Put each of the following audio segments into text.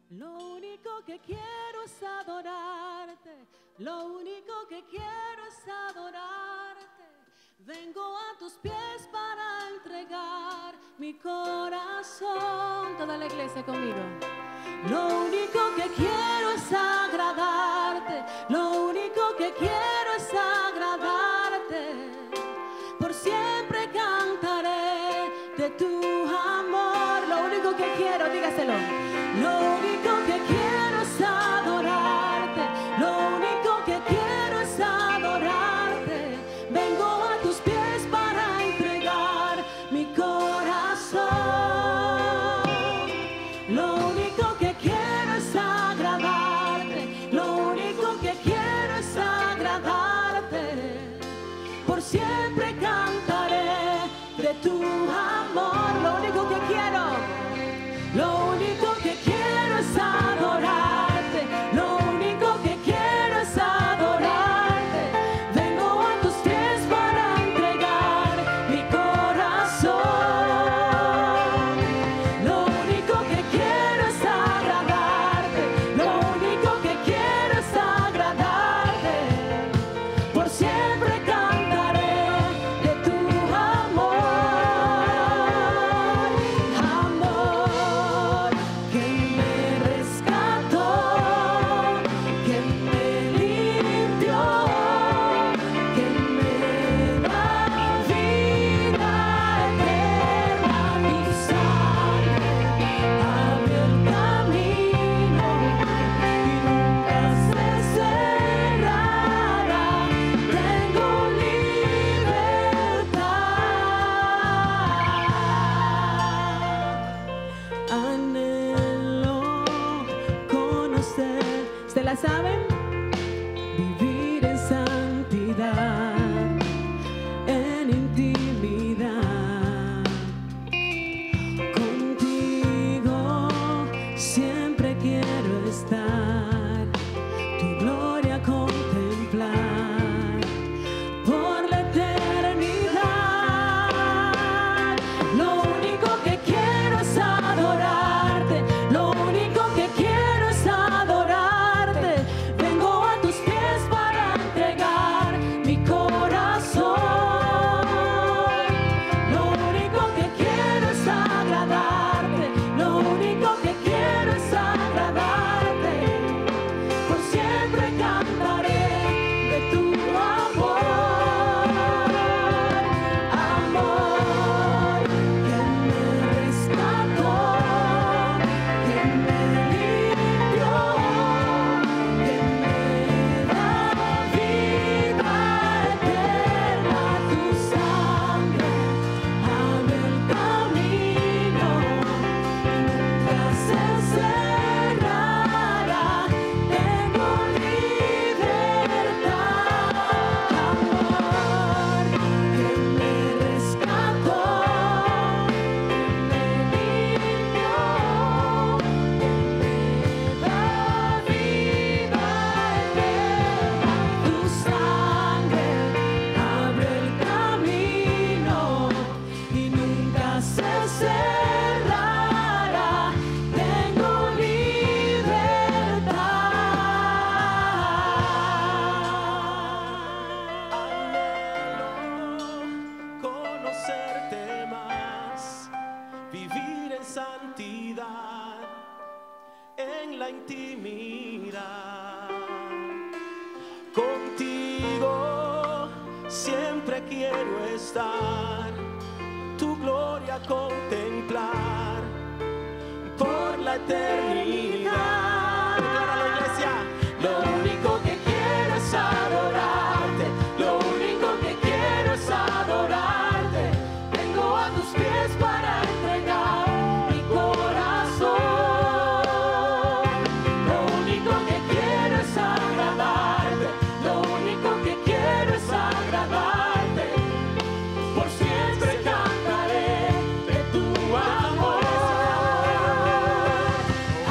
Lo único que quiero es adorarte, lo único que quiero es adorarte. Vengo a tus pies para entregar mi corazón. Toda la iglesia conmigo. Lo único que quiero es agradarte, lo único que quiero es agradarte. Por siempre cantaré de tu amor. Lo único que quiero, dígaselo. Lo único que quiero es adorarte, lo único que quiero es adorarte. Vengo a tus pies para entregar mi corazón. Lo único que quiero es agradarte, lo único que quiero es agradarte. Por siempre cantaré de tu amor. Lo único que quiero, lo único que quiero es adorarte, lo único que quiero es adorarte. Vengo a tus pies para entregar mi corazón. Lo único que quiero es agradarte, lo único que quiero es agradarte. Por siempre cantaré de tu amor. Amor que me rescató, que me limpió, que me da vida eterna. Tu sangre abre el camino y nunca se cerrará. Tengo libertad. Anhelo conocer, ¿ustedes la saben? Vivir en santidad, en intimidad. Contigo siempre quiero estar, tu gloria contemplar por la eternidad. Lo único que quiero es adorarte, lo único que quiero es adorarte. Vengo a tus pies para entregar mi corazón. Lo único que quiero es agradarte, lo único que quiero es agradarte. Por siempre cantaré de tu amor. Amor que me rescató, que me limpió, que me da vida eterna. Tu sangre abre el camino y nunca se cerrará. Tengo libertad. Amor que me rescató, que me limpió, que me da vida eterna. Tu sangre abre el camino y nunca se cerrará. Tengo libertad. Anhelo conocerte más, vivir en santidad, en la intimidad. Contigo siempre quiero estar, tu gloria contemplar por la eternidad. Declara la iglesia. Lo único que quiero es adorarte, lo único que quiero es adorarte. Vengo a tus pies para entregar mi corazón. Lo único que quiero es agradarte, lo único que quiero es agradarte. Por siempre cantaré de tu amor.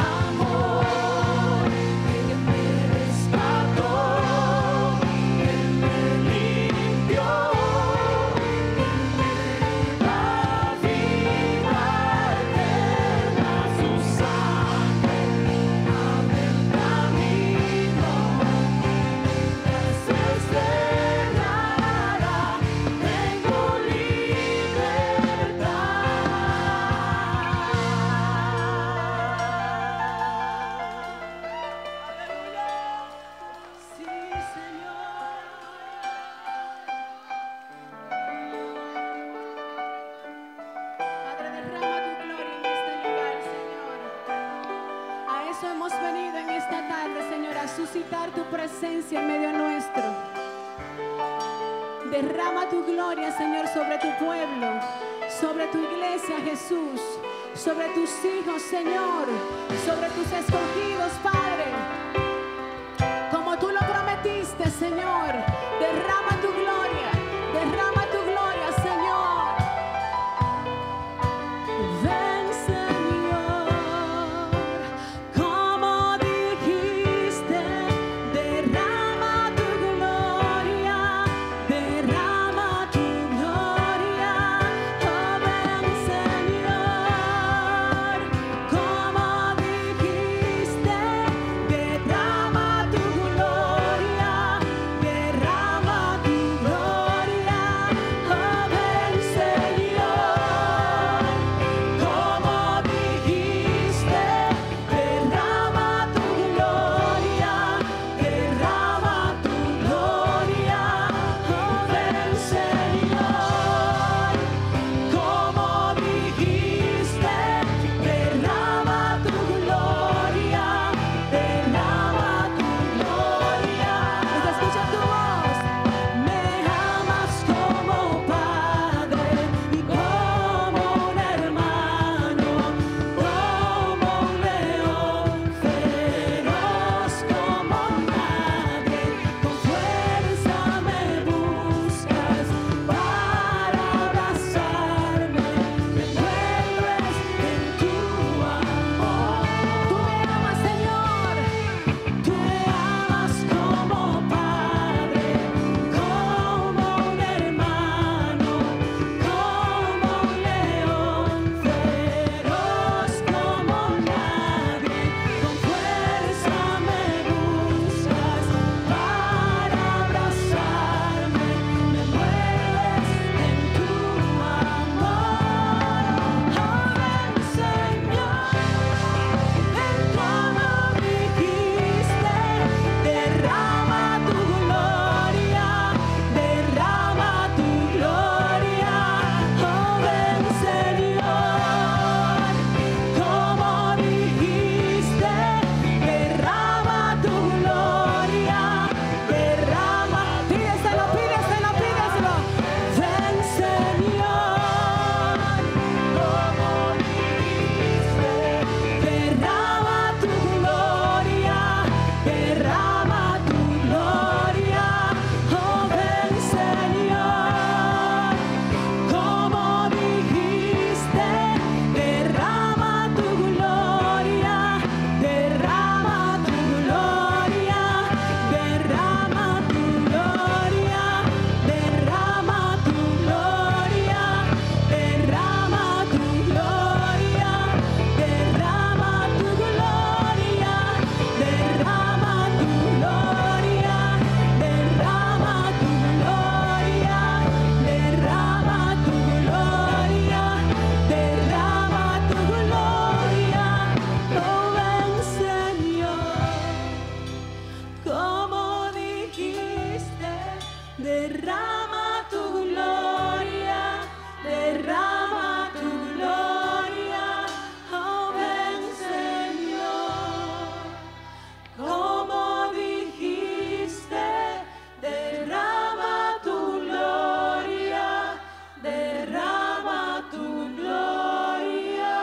suscitar tu presencia en medio nuestro. Derrama tu gloria, Señor, sobre tu pueblo, sobre tu iglesia, Jesús, sobre tus hijos, Señor, sobre tus escogidos, Padre. Como tú lo prometiste, Señor, derrama tu gloria, Señor. Ven, Señor, como dijiste, derrama tu gloria, derrama tu gloria. Oh, ven, Señor, como dijiste, derrama tu gloria, derrama tu gloria. Oh, ven, Señor, como dijiste, derrama tu gloria, derrama tu gloria. Oh, ven, Señor, como dijiste, derrama tu gloria, derrama tu gloria. Se escucha tu voz. Me amas como padre y como un hermano, como un león feroz, como nadie. Con fuerza me buscas para abrazarme, me envuelves en tu amor. Tú me amas, Señor, tú me amas como padre, como un hermano, como un león feroz, como nadie. Con fuerza me buscas para abrazarme, me envuelves en tu amor. Oh, ven, Señor, ven como dijiste, derrama tu gloria, derrama tu gloria. Oh, ven, Señor, como dijiste, derrama tu gloria, derrama. Pídeselo, pídeselo, pídeselo. Ven, Señor, como dijiste, derrama tu gloria, derrama tu gloria. Oh, ven, Señor, como dijiste, derrama tu gloria, derrama tu gloria, derrama tu gloria, derrama tu gloria, derrama tu gloria, derrama tu gloria, derrama tu gloria, derrama tu gloria, derrama tu gloria, derrama tu gloria. Oh, ven, Señor, como dijiste, derrama tu gloria, derrama tu gloria. Oh, ven, Señor, como dijiste, derrama tu gloria, derrama tu gloria.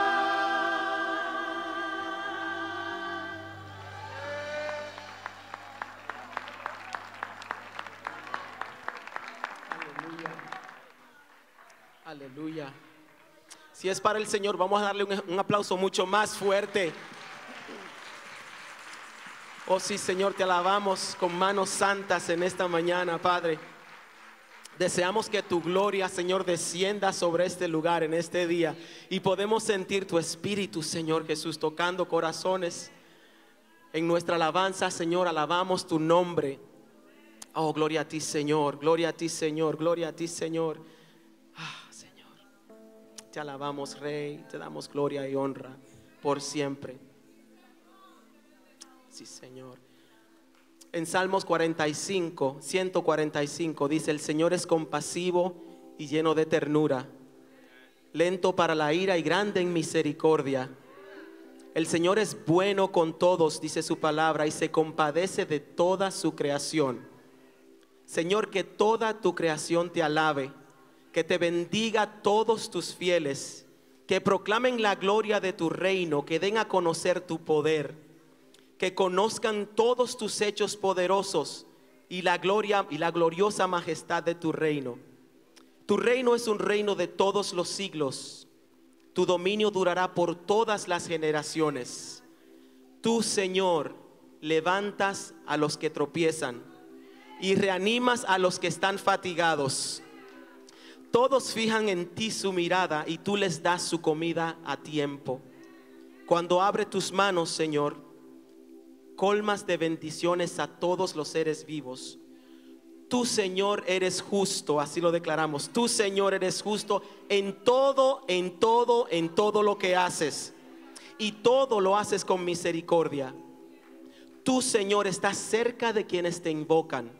Aleluya. Si es para el Señor, vamos a darle un aplauso mucho más fuerte. Oh sí, Señor, te alabamos con manos santas en esta mañana, Padre. Deseamos que tu gloria, Señor, descienda sobre este lugar en este día y podemos sentir tu espíritu, Señor Jesús, tocando corazones. En nuestra alabanza, Señor, alabamos tu nombre. Oh, gloria a ti, Señor, gloria a ti, Señor, gloria a ti, Señor. Señor, te alabamos, Rey, te damos gloria y honra por siempre. Sí, Señor. En Salmos 145 dice: el Señor es compasivo y lleno de ternura, lento para la ira y grande en misericordia. El Señor es bueno con todos, dice su palabra, y se compadece de toda su creación. Señor, que toda tu creación te alabe, que te bendiga todos tus fieles, que proclamen la gloria de tu reino, que den a conocer tu poder, que conozcan todos tus hechos poderosos y la gloria y la gloriosa majestad de tu reino. Tu reino es un reino de todos los siglos. Tu dominio durará por todas las generaciones. Tú, Señor, levantas a los que tropiezan y reanimas a los que están fatigados. Todos fijan en ti su mirada y tú les das su comida a tiempo. Cuando abre tus manos, Señor, colmas de bendiciones a todos los seres vivos. Tú, Señor, eres justo, así lo declaramos. Tú, Señor, eres justo en todo lo que haces. Y todo lo haces con misericordia. Tú, Señor, estás cerca de quienes te invocan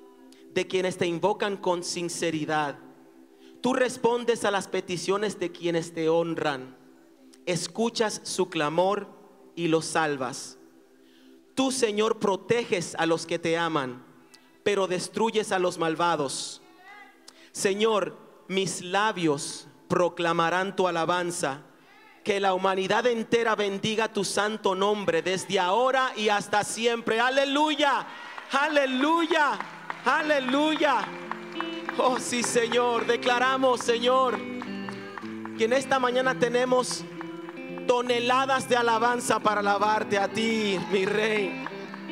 con sinceridad. Tú respondes a las peticiones de quienes te honran. Escuchas su clamor y los salvas. Tú, Señor, proteges a los que te aman, pero destruyes a los malvados. Señor, mis labios proclamarán tu alabanza. Que la humanidad entera bendiga tu santo nombre desde ahora y hasta siempre. Aleluya, aleluya, aleluya. Oh sí, Señor, declaramos, Señor, que en esta mañana tenemos toneladas de alabanza para alabarte a ti, mi Rey.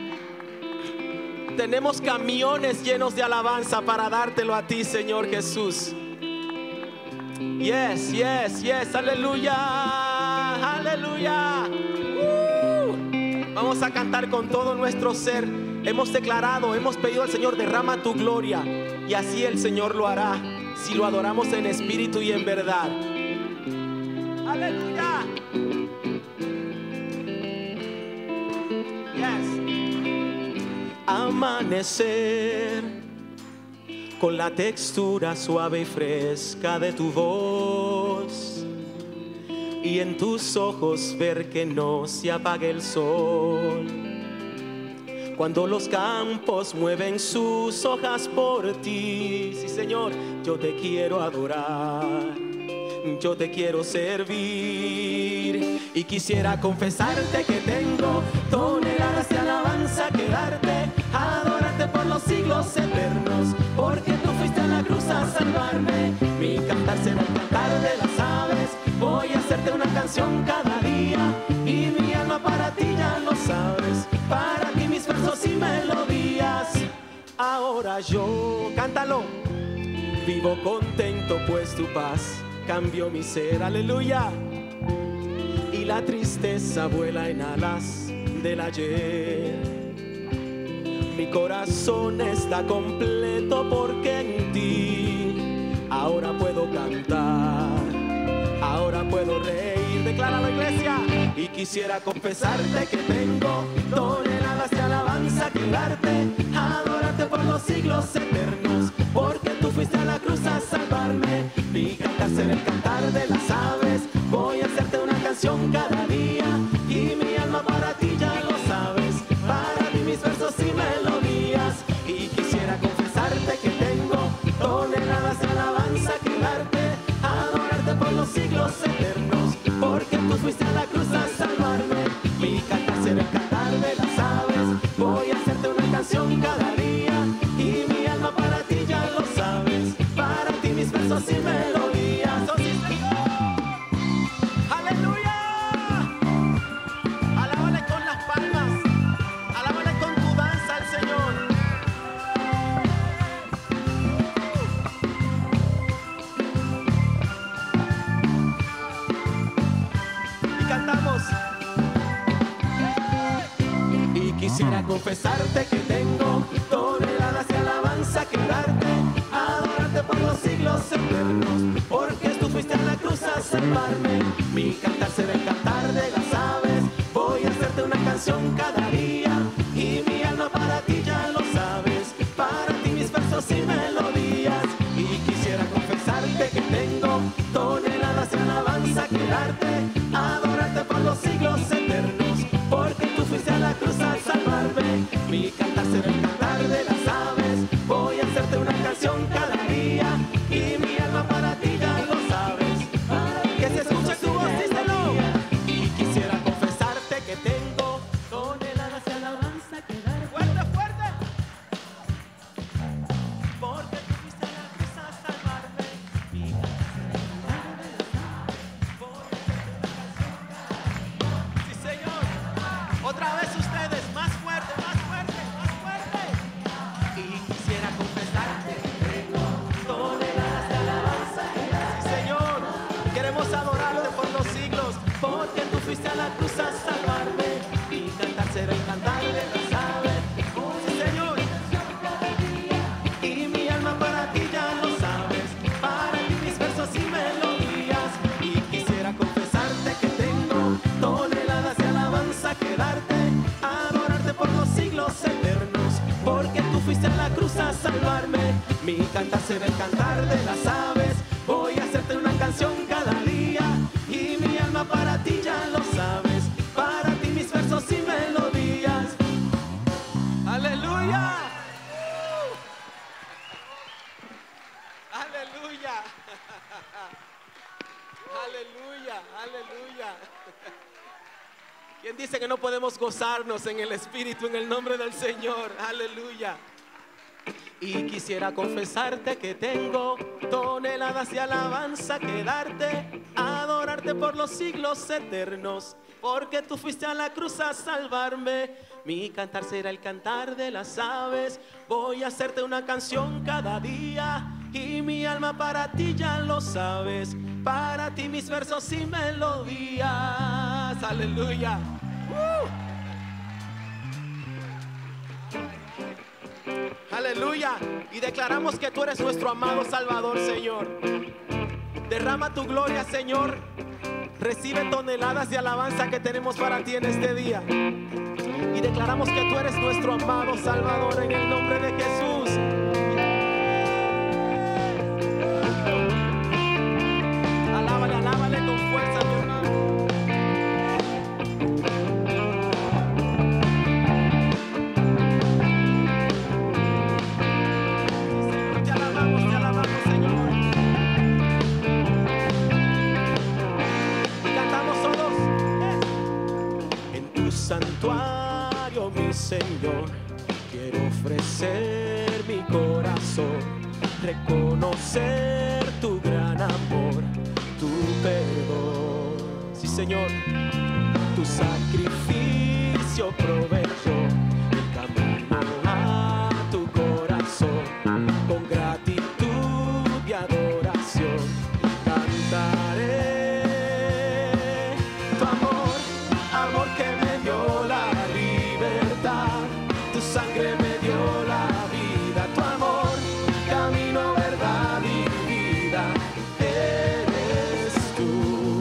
Tenemos camiones llenos de alabanza para dártelo a ti, Señor Jesús. Yes, yes, yes, aleluya, aleluya. Vamos a cantar con todo nuestro ser. Hemos declarado, hemos pedido al Señor, derrama tu gloria. Y así el Señor lo hará, si lo adoramos en espíritu y en verdad. Aleluya. Yes. Amanecer con la textura suave y fresca de tu voz, y en tus ojos ver que no se apague el sol. Cuando los campos mueven sus hojas por ti, sí, Señor, yo te quiero adorar, yo te quiero servir. Y quisiera confesarte que tengo toneladas de alabanza que darte, adorarte por los siglos eternos, porque tú fuiste a la cruz a salvarme. Mi cantar será el cantar de las aves, voy a hacerte una canción cada día, y mi alma para ti ya lo sabes, para ti mis versos y melodías. Ahora yo, cántalo, vivo contento pues tu paz cambió mi ser, aleluya. Y la tristeza vuela en alas del ayer. Mi corazón está completo porque en ti ahora puedo cantar, ahora puedo reír. Declara la iglesia. Y quisiera confesarte que tengo toneladas de alabanza que darte, adorarte por los siglos eternos, porque tú fuiste a la cruz a salvarme. Mi cantar será el cantar de las aves, voy a hacerte una canción cada día, y mi alma para ti ya lo sabes, para ti mis versos y melodías. Y quisiera confesarte que tengo toneladas de alabanza que darte, adorarte por los siglos eternos, porque tú fuiste a la cruz a salvarme. Mi cantar será el cantar de las aves, voy a hacerte una canción cada día, y mi alma para ti ya lo sabes, para ti mis versos y melodías. Oh, sí, aleluya. Alábale con las palmas, alábale con tu danza al Señor. Y cantamos. Y quisiera confesarte que tengo toneladas de alabanza que darte, adorarte por los siglos eternos, porque tú fuiste a la cruz a salvarme. Mi cantar será el cantar de las aves, voy a hacerte una canción cada día, y mi alma para ti ya lo sabes, para ti mis versos y melodías. Y quisiera confesarte que tengo toneladas de alabanza que darte, adorarte por los siglos eternos, Queremos adorarte por los siglos, porque tú fuiste a la cruz a salvarme. Y cantar será el cantar de las aves. Sí, Señor. Y mi alma para ti ya lo sabes, para ti mis versos y melodías. Y quisiera confesarte que tengo toneladas de alabanza que darte, adorarte por los siglos eternos, porque tú fuiste a la cruz a salvarme. Mi cantar será el cantar de las aves. Voy a hacerte una canción cada día, y mi alma para ti ya lo sabes, para ti mis versos y melodías. ¡Aleluya! ¡Aleluya! ¡Aleluya! ¡Aleluya! ¿Quién dice que no podemos gozarnos en el Espíritu en el nombre del Señor? ¡Aleluya! Y quisiera confesarte que tengo toneladas de alabanza que darte, adorarte por los siglos eternos, porque tú fuiste a la cruz a salvarme. Mi cantar será el cantar de las aves. Voy a hacerte una canción cada día, y mi alma para ti ya lo sabes, para ti mis versos y melodías. Aleluya. Aleluya. Y declaramos que tú eres nuestro amado Salvador, Señor. Derrama tu gloria, Señor. Recibe toneladas de alabanza que tenemos para ti en este día. Y declaramos que tú eres nuestro amado Salvador en el nombre de Jesús. Alábale, alábale con fuerza, mi hermano. Santuario, mi Señor, quiero ofrecer mi corazón, reconocer tu gran amor, tu perdón. Sí, Señor, tu sacrificio proveyó el camino a tu corazón. Con gratitud y adoración cantaré tu amor, amor que me dio la libertad, tu sangre me dio la vida, tu amor, camino, verdad y vida, eres tú.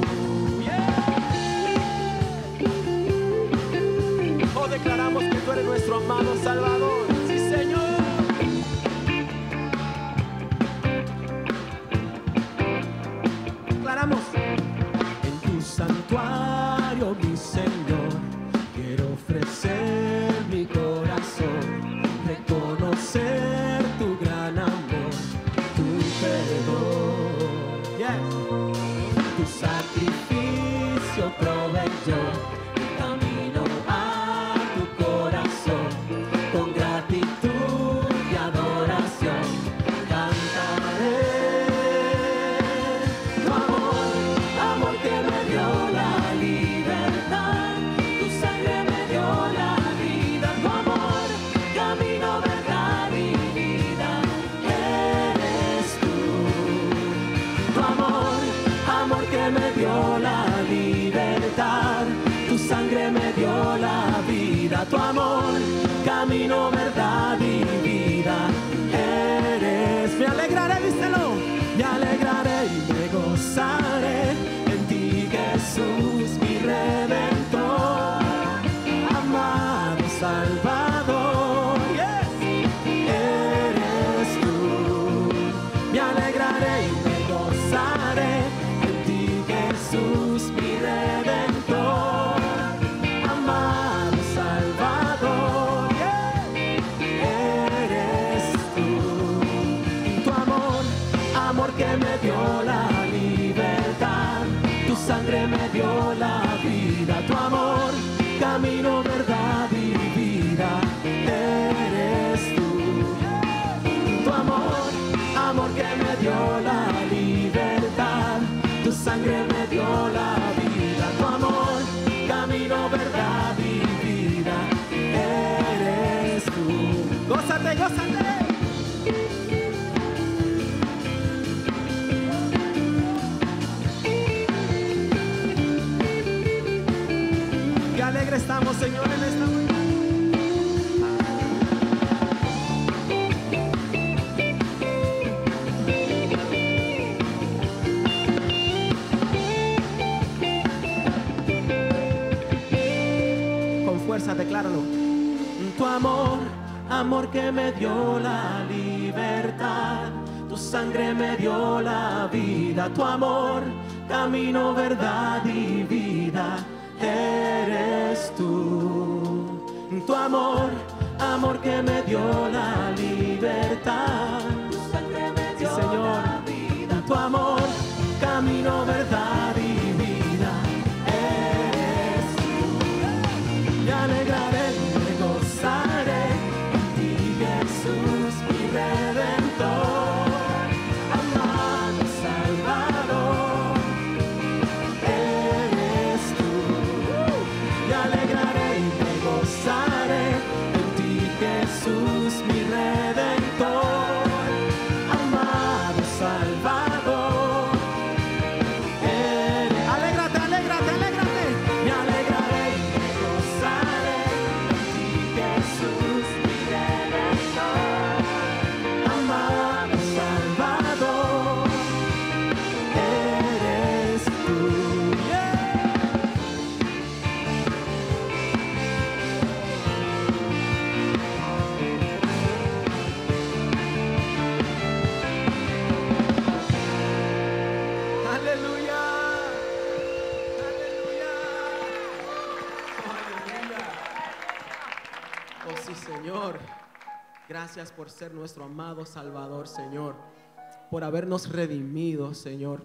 Yeah. Oh, declaramos que tú eres nuestro amado Salvador. Sí, Señor. Declaramos en tu santuario, mi Señor, quiero ofrecer mi corazón, reconocer tu gran amor, tu perdón. Yes. Tu sacrificio proveyó el camino a tu corazón. Con gratitud y adoración cantaré tu amor, amor que me dio la libertad, tu sangre me dio la vida, tu amor, camino, verdad y vida, eres tú. Tu amor, amor que me dio la libertad, tu sangre me dio la vida, tu amor, camino, verdad y vida, eres. Me alegraré, díselo, me alegraré y me gozaré en ti, Jesús, mi Redentor, amado Salvador. Yes. Eres tú. Me alegraré y me gozaré en ti, Jesús, mi Redentor, amado Salvador. Yes. Eres tú. Tu amor, amor que me dio la libertad, tu sangre me dio la vida, tu amor, camino, verdad y vida, eres tú. Tu amor, amor que me dio la libertad, tu sangre me dio la vida, tu amor, camino, verdad y vida, eres tú. Gózate, gózate. estamos, Señor, en esta mañana. Con fuerza, decláralo. Tu amor, amor que me dio la libertad. Tu sangre me dio la vida. Tu amor, camino, verdad y vida, eres tú. Tu amor, amor que me dio la libertad. Tu sangre me dio la vida. Tu amor, camino, verdad y vida, eres tú. Me alegraré, me gozaré en ti, Jesús, mi Redentor, amado Salvador, eres tú. Me alegraré y me gozaré en ti, Jesús, mi Redentor, amado Salvador, eres. Alégrate, alégrate, alégrate. Me alegraré y me gozaré en ti, Jesús, mi Redentor, amado Salvador, eres tú. Aleluya, aleluya, aleluya. Oh sí, Señor, gracias por ser nuestro amado Salvador, Señor, por habernos redimido, Señor.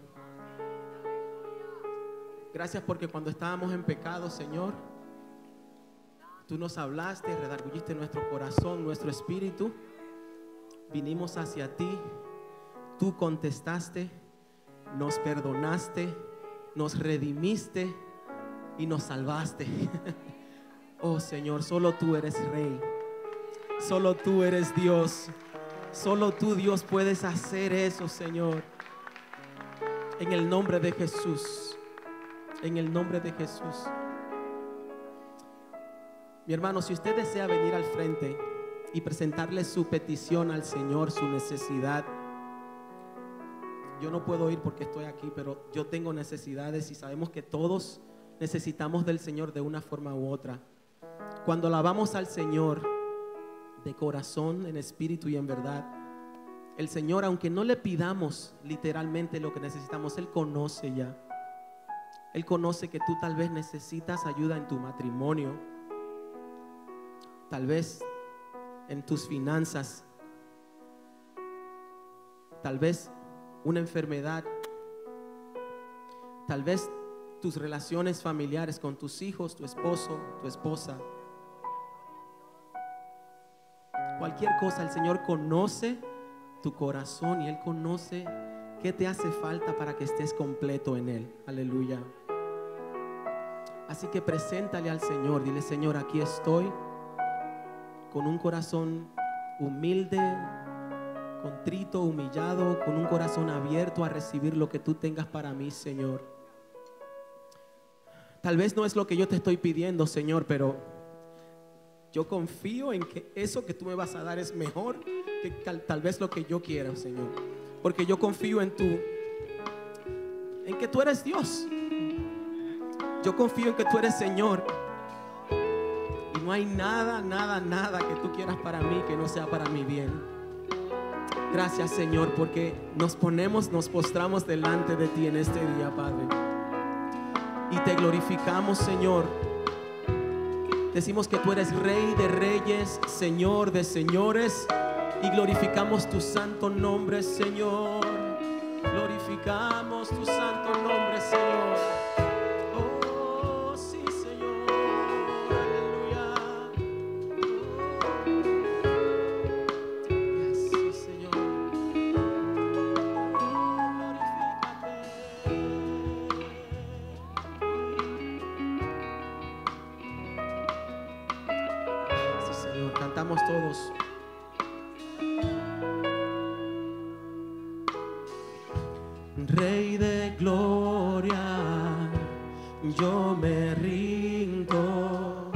Gracias porque cuando estábamos en pecado, Señor, tú nos hablaste, redargüiste nuestro corazón, nuestro espíritu. Vinimos hacia ti, tú contestaste, nos perdonaste, nos redimiste y nos salvaste. Oh Señor, solo tú eres Rey, solo tú eres Dios, solo tú, Dios, puedes hacer eso, Señor. En el nombre de Jesús, en el nombre de Jesús. Mi hermano, si usted desea venir al frente y presentarle su petición al Señor, su necesidad. Yo no puedo ir porque estoy aquí, pero yo tengo necesidades y sabemos que todos necesitamos del Señor de una forma u otra. Cuando alabamos al Señor de corazón, en espíritu y en verdad, el Señor, aunque no le pidamos literalmente lo que necesitamos, Él conoce ya. Él conoce que tú tal vez necesitas ayuda en tu matrimonio, tal vez en tus finanzas, tal vez una enfermedad, tal vez tus relaciones familiares con tus hijos, tu esposo, tu esposa. Cualquier cosa, el Señor conoce tu corazón y Él conoce qué te hace falta para que estés completo en Él. Aleluya. Así que preséntale al Señor, dile: Señor, aquí estoy con un corazón humilde, contrito, humillado, con un corazón abierto a recibir lo que tú tengas para mí, Señor. Tal vez no es lo que yo te estoy pidiendo, Señor, pero yo confío en que eso que tú me vas a dar es mejor que tal vez lo que yo quiera, Señor. Porque yo confío en que tú eres Dios. Yo confío en que tú eres Señor. Y no hay nada que tú quieras para mí que no sea para mi bien. Gracias, Señor, porque nos postramos delante de ti en este día, Padre. Y te glorificamos, Señor. Decimos que tú eres Rey de reyes, Señor de señores. Y glorificamos tu santo nombre, Señor. Glorificamos tu santo nombre, Señor. Oh, sí, Señor. Aleluya. Sí, Señor. Glorifícate. Sí, Señor. Cantamos todos. Rey de gloria, yo me rindo.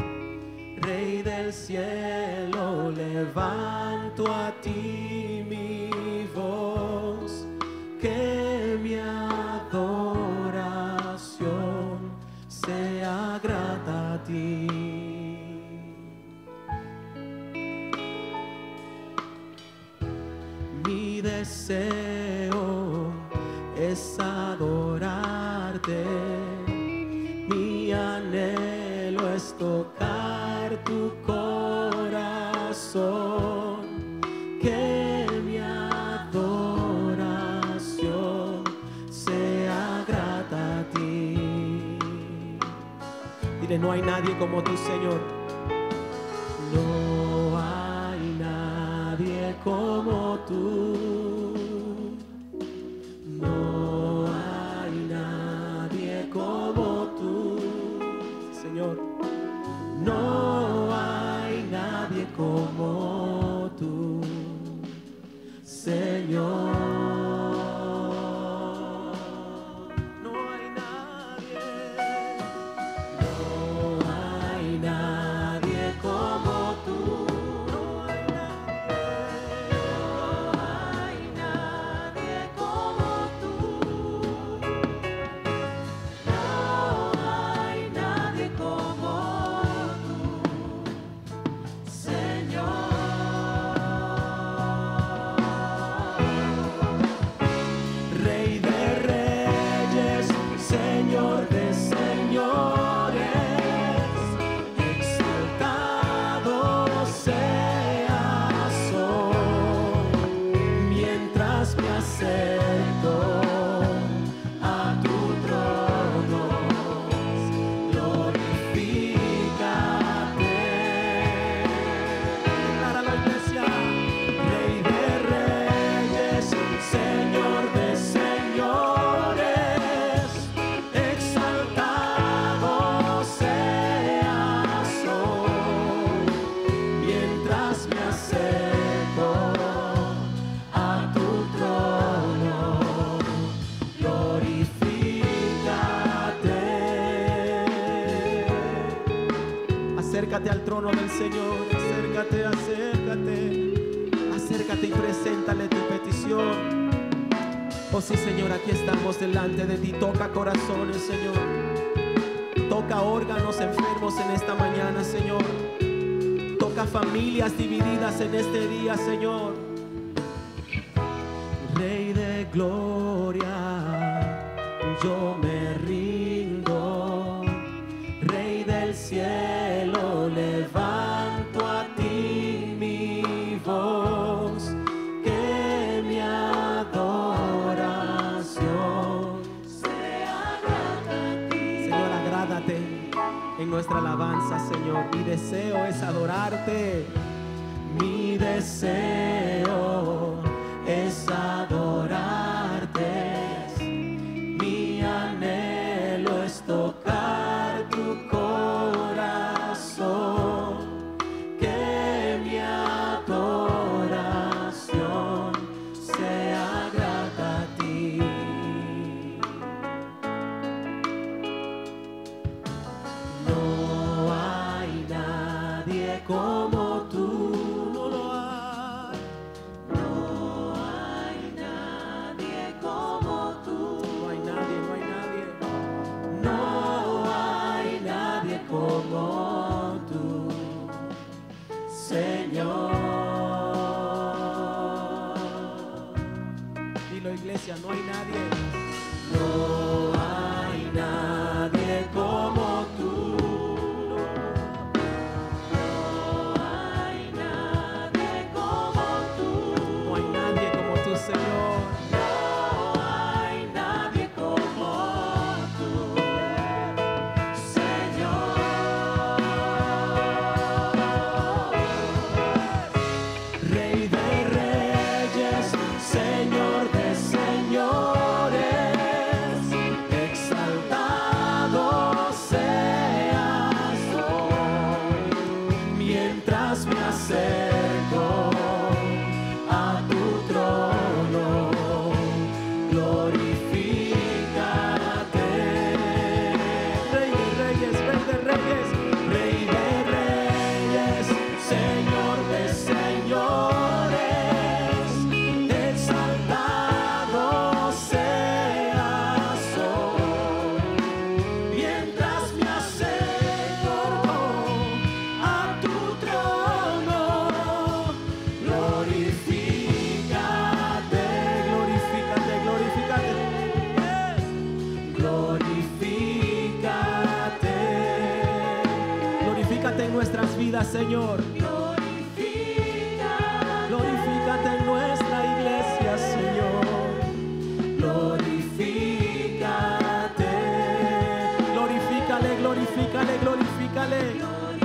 levanto a ti mi voz, que mi adoración sea grata a ti. Mi deseo es adorarte, mi anhelo es tocar tu corazón, que mi adoración sea grata a ti. Dile, no hay nadie como tú, Señor. No hay nadie como tú. No hay nadie como tú, Señor. No hay nadie como tú, Señor. No hay nadie. No hay nadie como tú. No hay nadie. No hay nadie como tú. No hay nadie como tú, Señor. Rey de reyes, Señor de señores, exaltado seas hoy, mientras me acerco a tu trono, glorifícate. Para la iglesia, Rey de reyes, Señor de señores, exaltado seas hoy, mientras me acerco a tu trono, glorifícate. Acércate al trono del Señor, acércate, acércate, acércate y preséntale tu petición. Oh sí, Señor, aquí estamos delante de ti. Toca corazones, Señor. Toca órganos enfermos en esta mañana, Señor. Toca familias divididas en este día, Señor. Rey de gloria, yo me rindo. Rey del cielo, levanto a ti mi voz, que mi adoración sea grata a ti. Señor, agrádate en nuestra alabanza, Señor. Mi deseo es adorarte. Mi deseo es adorarte. Mi anhelo es tocar tu corazón, que mi adoración sea grata a ti. No hay nadie como tú. No lo hay. No hay nadie. nuestras vidas, Señor. Glorifícate en nuestra iglesia, Señor. Glorifícate. Glorifícale, glorifícale, glorifícale.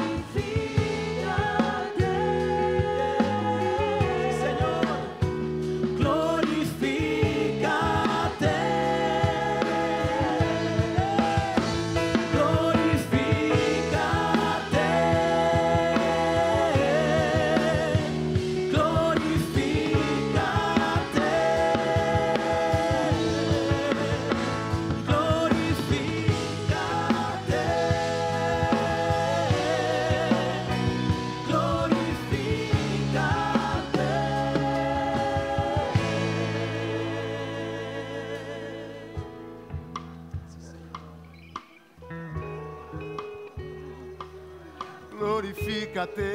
Glorifícate,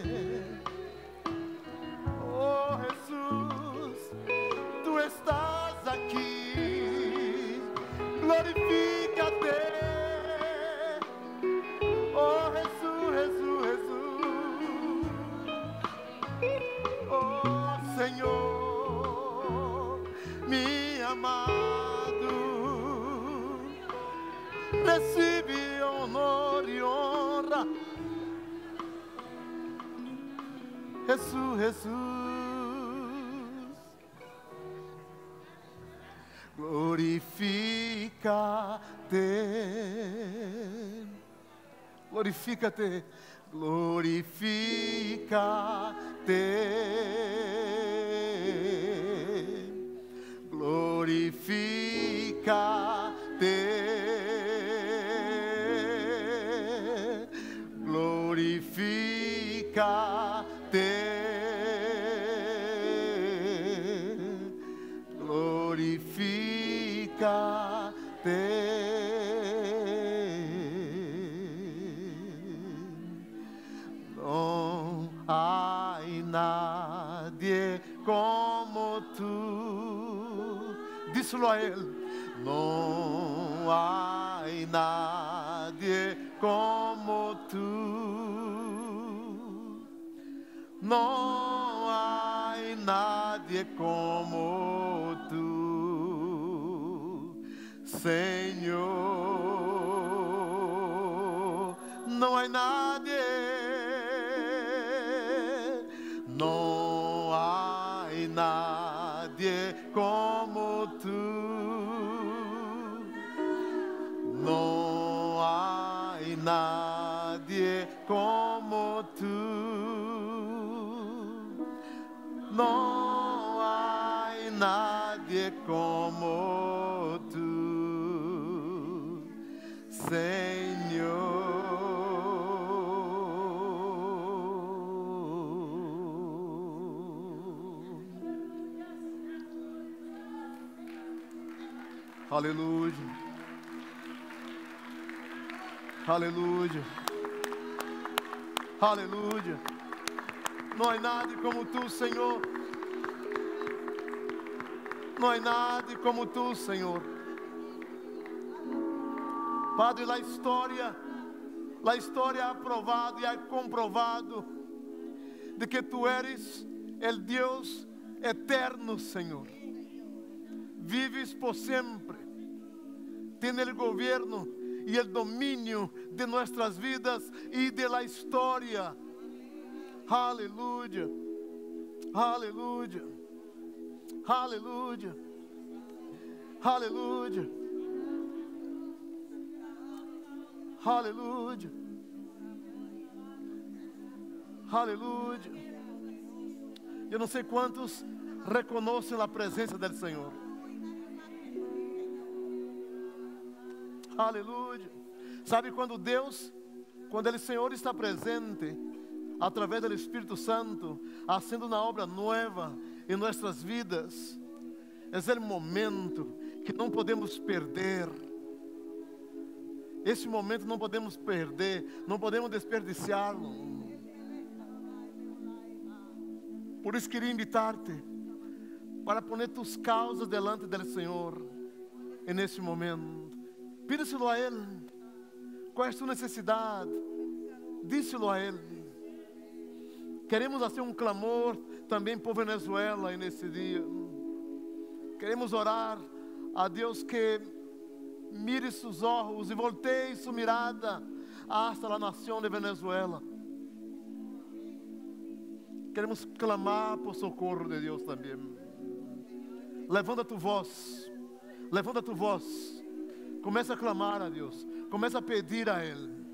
oh Jesús, tú estás aquí. Glorifícate, oh Jesús, Jesús, Jesús, oh Señor, mi amado, recibe honor y honra. Jesús, Jesús, glorifícate, glorifícate, glorifícate, glorifícate, glorifícate. Glorifícate. No hay nadie como tú. Díselo a él. No hay nadie como tú. No hay nadie como tú, Señor. No hay nadie, no hay nadie como tú. No hay nadie como tú. No hay nadie como tú, Señor. Aleluya. Aleluya. Aleluya. No hay nadie como tú, Señor. No hay nadie como tú, Señor. Padre, a história ha provado e ha comprovado de que tu eres el Deus eterno, Senhor. Vives por sempre. Tienes el gobierno y el dominio de nuestras vidas y de la historia. Aleluya, aleluya, aleluya, aleluya, aleluya, aleluya. Eu não sei quantos reconhecem a presença do Senhor. Aleluya. Sabe quando Deus, quando o Senhor está presente, através do Espírito Santo, fazendo uma obra nova em nossas vidas, é o momento que não podemos perder. Esse momento não podemos perder, não podemos desperdiciá-lo. Por isso queria invitar-te para poner tus causas delante do Senhor nesse momento. Pídeselo a Ele. Qual é a sua necessidade? díselo a Él. Queremos hacer um clamor também por Venezuela nesse dia. Queremos orar a Deus que mire seus olhos e volteie sua mirada hasta a nação de Venezuela. Queremos clamar por socorro de Deus também. Levanta tu voz, levanta tu voz. Começa a clamar a Deus, começa a pedir a Ele.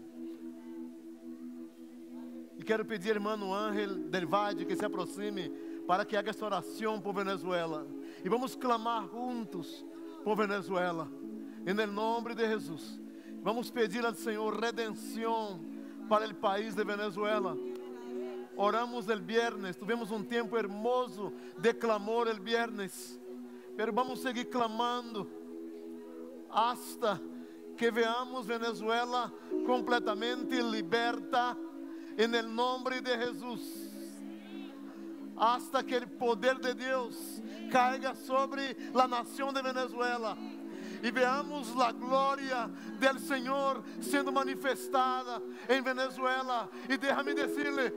E quero pedir, irmão Ángel del Valle, que se aproxime para que haga esta oração por Venezuela. E vamos clamar juntos por Venezuela, em nome de Jesus. Vamos pedir ao Senhor redenção para o país de Venezuela. Oramos el viernes, tivemos um tempo hermoso de clamor el viernes, pero vamos seguir clamando hasta que veamos Venezuela completamente liberta en el nombre de Jesús, hasta que el poder de Dios caiga sobre la nación de Venezuela y veamos la gloria del Señor siendo manifestada en Venezuela. Y déjame decirle,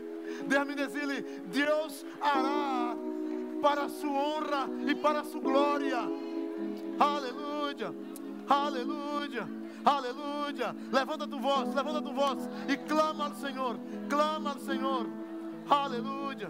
Dios hará para su honra y para su gloria. Aleluya, aleluya, aleluya. Levanta tu voz y clama al Señor, clama al Señor. Aleluya.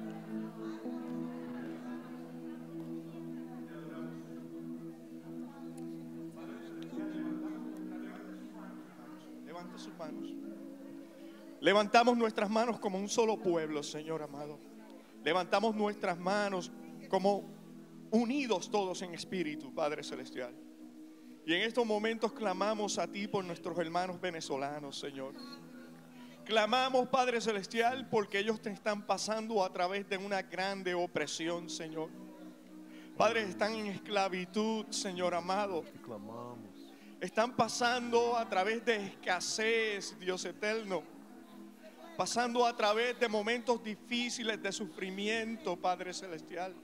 Levanta sus manos. Levantamos nuestras manos como un solo pueblo, Señor amado. Levantamos nuestras manos como unidos todos en espíritu, Padre Celestial. Y en estos momentos clamamos a ti por nuestros hermanos venezolanos, Señor. Clamamos, Padre Celestial, porque ellos te están pasando a través de una grande opresión, Señor. Padre, están en esclavitud, Señor amado. Están pasando a través de escasez, Dios eterno. Pasando a través de momentos difíciles de sufrimiento, Padre Celestial.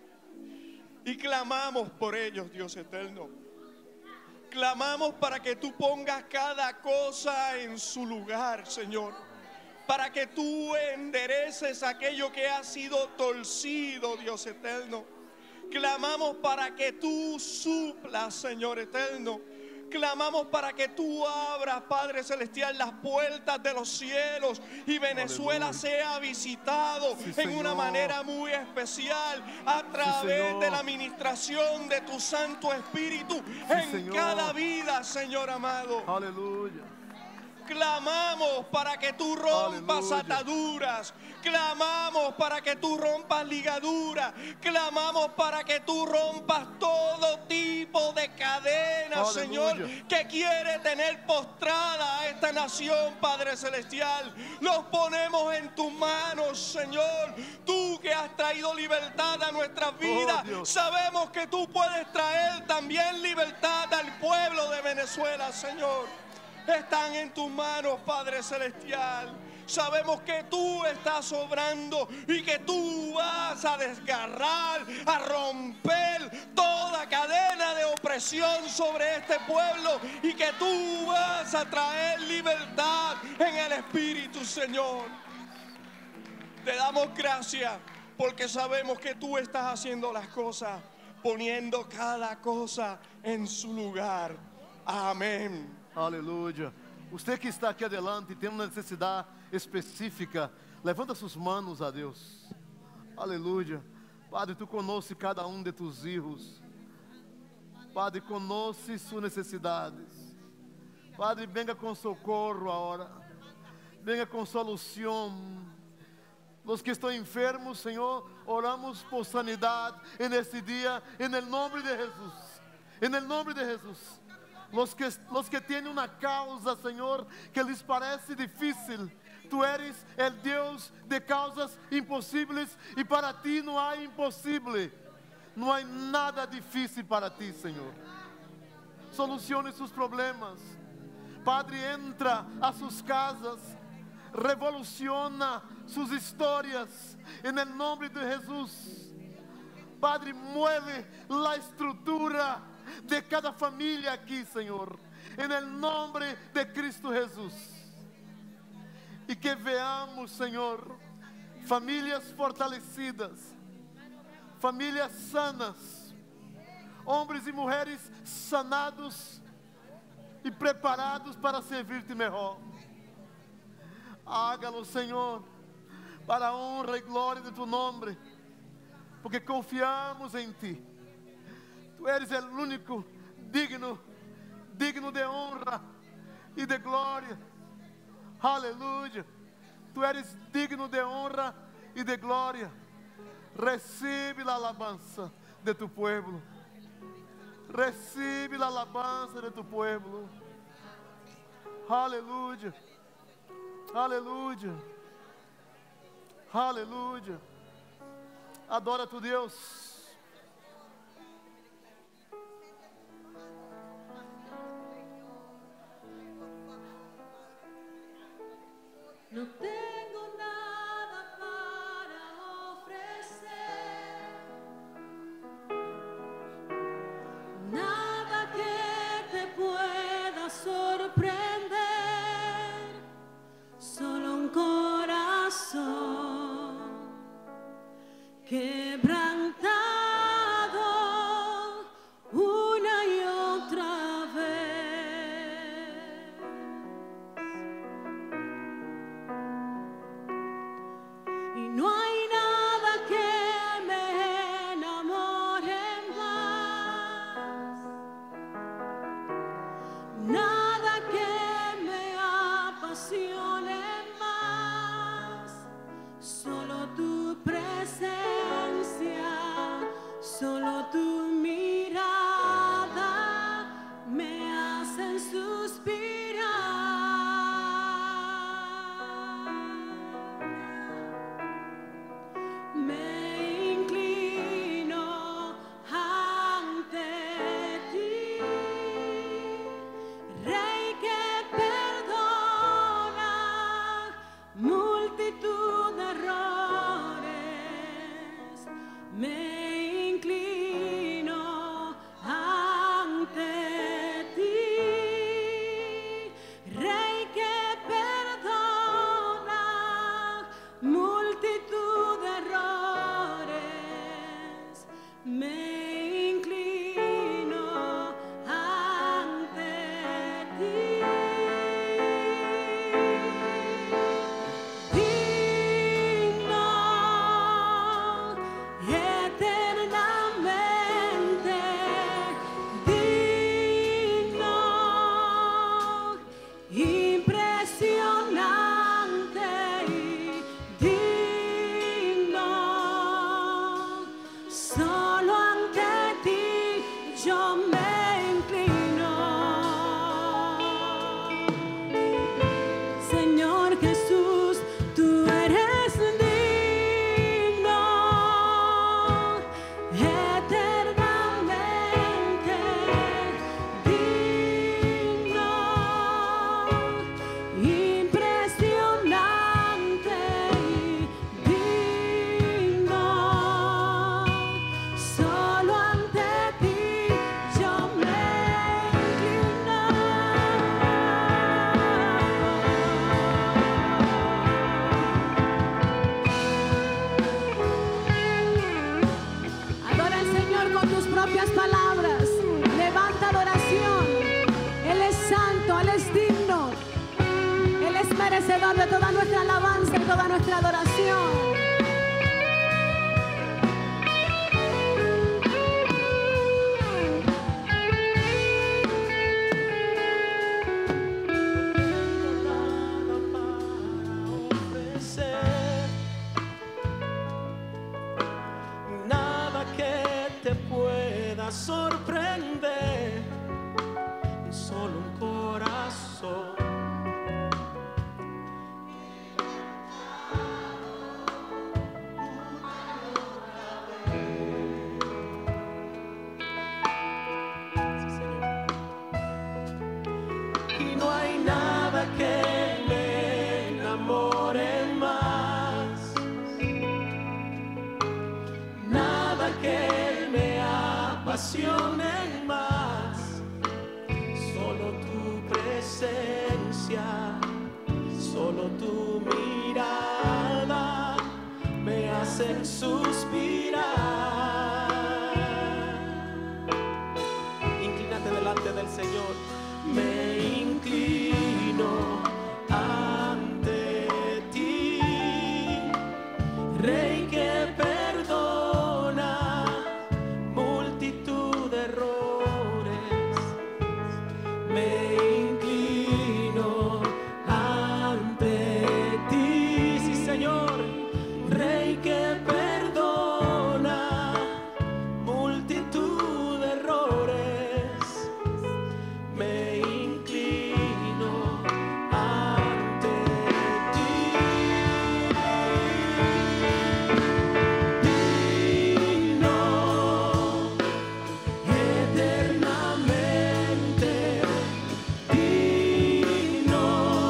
Y clamamos por ellos, Dios eterno. Clamamos para que tú pongas cada cosa en su lugar, Señor. Para que tú endereces aquello que ha sido torcido, Dios eterno. Clamamos para que tú suplas, Señor eterno. Clamamos para que tú abras, Padre Celestial, las puertas de los cielos y Venezuela sea visitado en una manera muy especial a través de la administración de tu Santo Espíritu en cada vida, Señor amado. Aleluya. Clamamos para que tú rompas ataduras. Clamamos para que tú rompas ligaduras. Clamamos para que tú rompas todo tipo de cadenas, Señor, que quiere tener postrada a esta nación, Padre Celestial. Los ponemos en tus manos, Señor. Tú que has traído libertad a nuestras vidas, sabemos que tú puedes traer también libertad al pueblo de Venezuela, Señor. Están en tus manos, Padre Celestial. Sabemos que tú estás obrando y que tú vas a desgarrar, a romper toda cadena de opresión sobre este pueblo y que tú vas a traer libertad en el Espíritu, Señor. Te damos gracias porque sabemos que tú estás haciendo las cosas, poniendo cada cosa en su lugar. Amén. Aleluia. Você que está aqui adelante, tem uma necessidade específica, levanta suas manos a Deus. Aleluia. Padre, tu conoces cada um de tus hijos. Padre, conoce suas necessidades. Padre, venga com socorro agora. Venga com solução. Os que estão enfermos, Senhor, oramos por sanidade nesse dia, em nome de Jesus. Em nome de Jesus. Los que tienen una causa, Señor, que les parece difícil, tú eres el Dios de causas imposibles y para ti no hay imposible, no hay nada difícil para ti, Señor. Solucione sus problemas. Padre, entra a sus casas, revoluciona sus historias en el nombre de Jesús. Padre, mueve la estructura de cada família aqui, Senhor, em nome de Cristo Jesus. E que veamos, Senhor, famílias fortalecidas, famílias sanas, homens e mulheres sanados e preparados para servir-te melhor. Hágalo, Senhor, para a honra e glória de tu nome, porque confiamos em ti. Tu eres o único digno de honra e de glória. Aleluia. Tu eres digno de honra e de glória. Recebe a alabança de tu pueblo. Recebe a alabança de tu pueblo. Aleluia. Aleluia. Aleluia. Adora tu Deus. No tengo nada para ofrecer, nada que te pueda sorprender, solo un corazón quebrantado una y otra vez. Y no hay nada que me enamore más, nada que me apasione más, solo tu presencia, solo tu mirada me hacen suspirar. Me inclino ante ti, Rey que perdona multitud de errores. Me inclino ante ti, Rey que perdona multitud de errores. Me inclino ante ti. Digno, eternamente digno, impresionante y digno. Solo ante ti yo me inclino. Señor Jesús, tú eres digno, eternamente digno, impresionante y digno. Solo ante ti yo me inclino. Adora al Señor con tus propias palabras. Levanta adoración. Él es santo, Él es digno. Él es merecedor de toda nuestra alabanza y toda nuestra adoración. Nada que te pueda sorprender, solo un corazón Sí, Señor. Y no hay nada que me enamore más, nada que me apasione más, solo tu presencia, solo tu mirada me hacen suspirar. Inclínate delante del Señor. Me inclino ante ti, Rey que perdona multitud de errores. Me inclino ante ti, sí Señor, Rey que perdona multitud de errores. Me inclino ante ti. Digno, eternamente digno,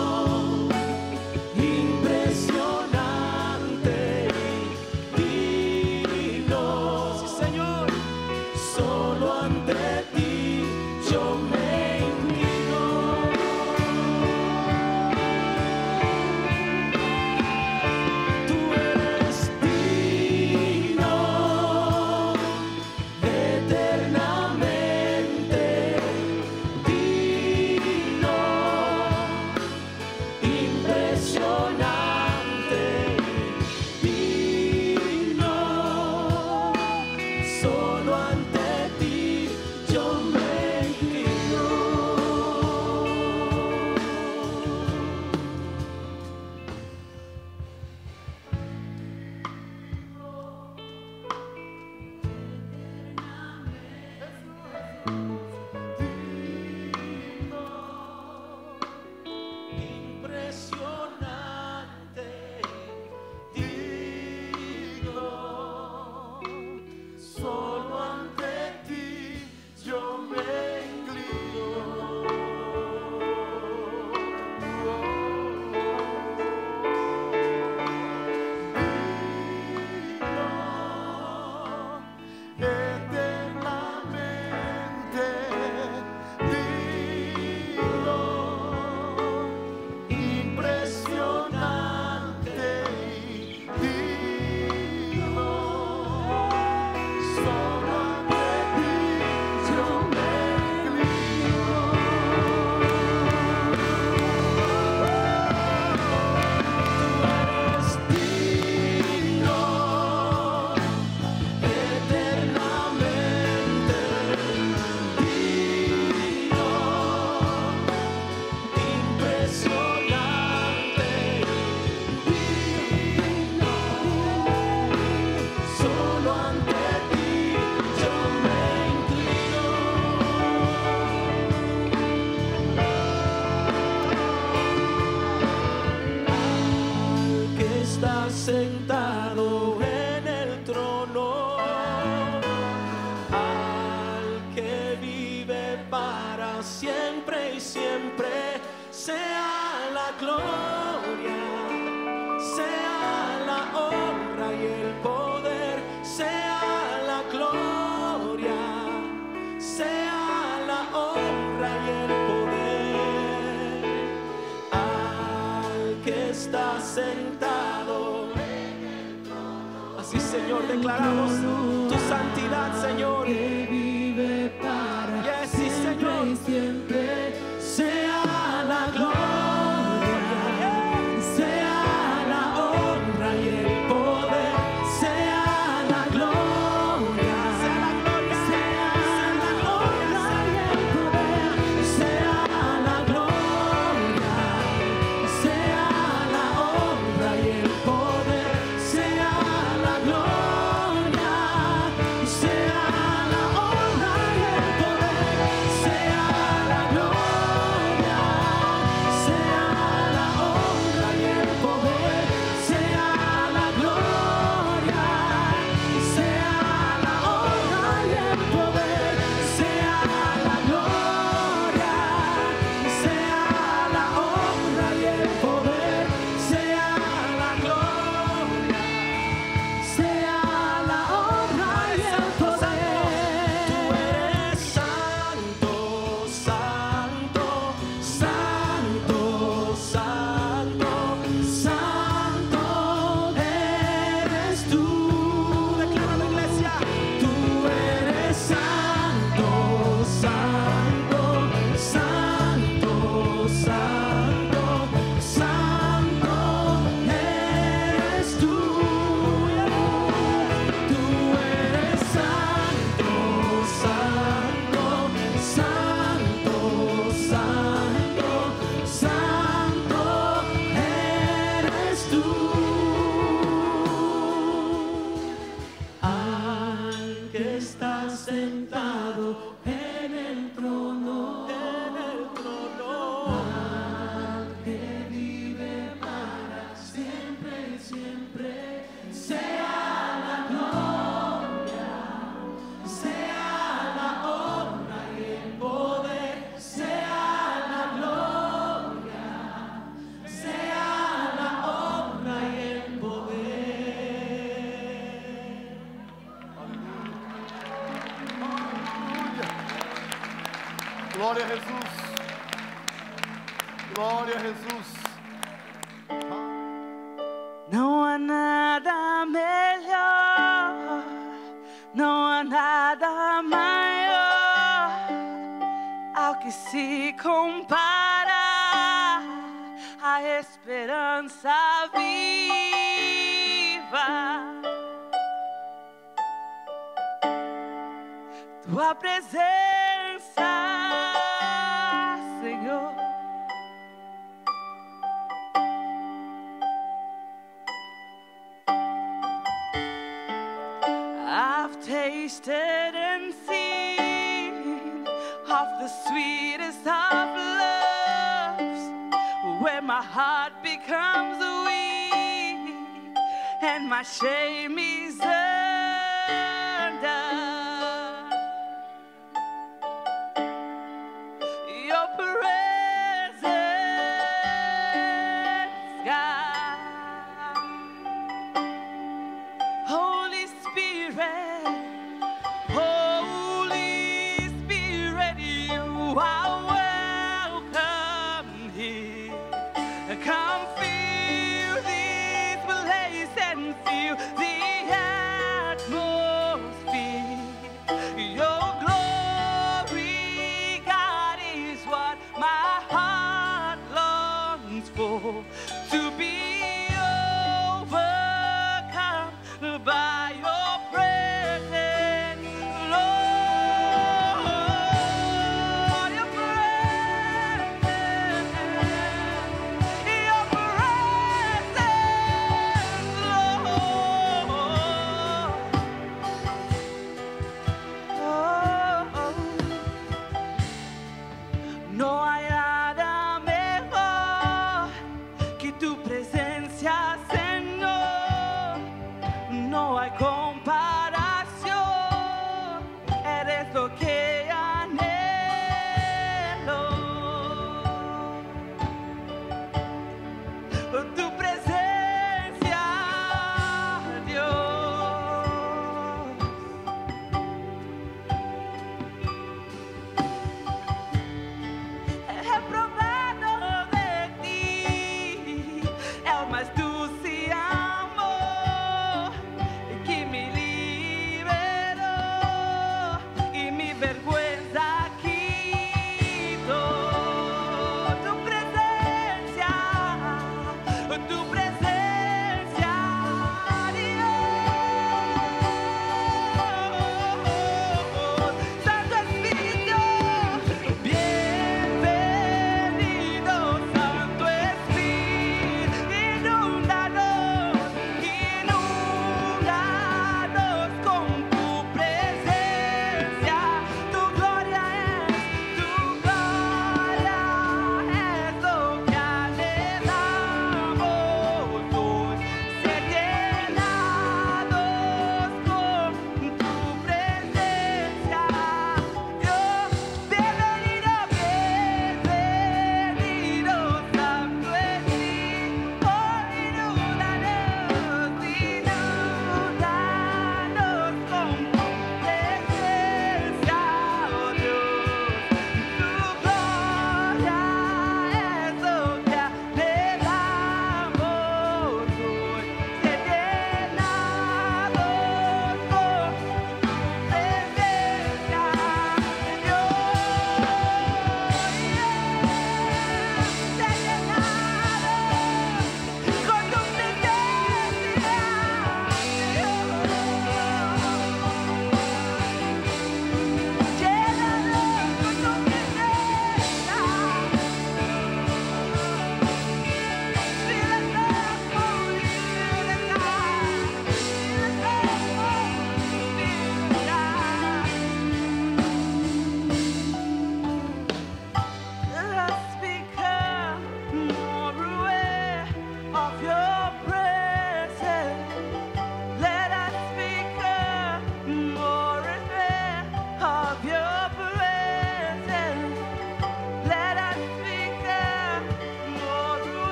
impresionante, digno, sí Señor, solo ante ti yo me inclino. Tú eres digno, eternamente digno, impresionante, digno, solo ante ti yo me inclino. Impresionante, digno, solo ante ti yo me inclino. Eternamente digno, impresionante, digno, solo ante ti yo me inclino. Tú eres digno, eternamente digno, impresionante, digno, solo ante ti yo me inclino. Al que está sentado en el trono, al que vive para siempre y siempre, sea la gloria, sea la honra y el poder, sea la gloria, sea la honra y el poder al que está sentado. Así Señor declaramos tu santidad, Señor. Que vive para Yes, sí, Señor. siempre, Sea la gloria, sea la honra y el poder, sea la gloria, sea la gloria, sea la honra y el poder, sea la gloria, sea la honra y el poder, sea la gloria, sea la honra. Glória a Jesus. Glória a Jesus. Não há nada melhor, não há nada maior ao que se compara a esperança viva. Tua presença, Senhor. I've tasted and seen of the sweetest of loves, where my heart becomes weak and my shame is